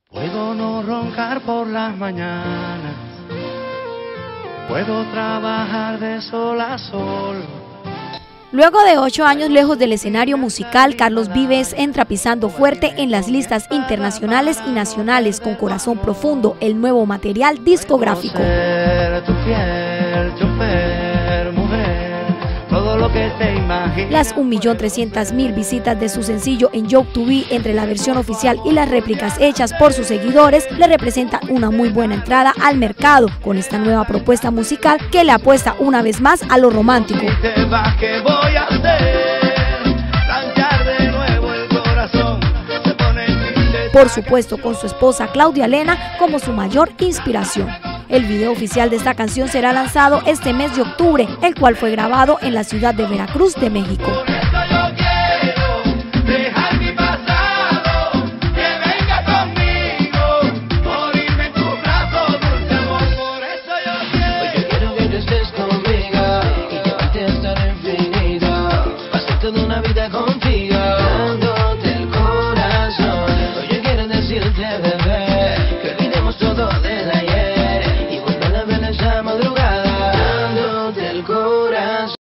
Puedo no roncar por las mañanas, puedo trabajar de sol a sol. Luego de 8 años lejos del escenario musical, Carlos Vives entra pisando fuerte en las listas internacionales y nacionales con Corazón Profundo, el nuevo material discográfico. Ser tu fiel chofer, mujer, todo lo que te imaginas. Las 1.300.000 visitas de su sencillo en YouTube, entre la versión oficial y las réplicas hechas por sus seguidores, le representan una muy buena entrada al mercado con esta nueva propuesta musical que le apuesta una vez más a lo romántico. ¿Qué voy a hacer? Planchar de nuevo el corazón, se pone triste. Por supuesto, con su esposa Claudia Lena como su mayor inspiración. El video oficial de esta canción será lanzado este mes de octubre, el cual fue grabado en la ciudad de Veracruz, de México. Por eso yo quiero dejar mi pasado, que venga conmigo, morirme en tu brazo, dulce amor. Por eso yo quiero. Hoy yo quiero que tú estés conmigo y llevarte hasta el infinito, pasar toda una vida contigo.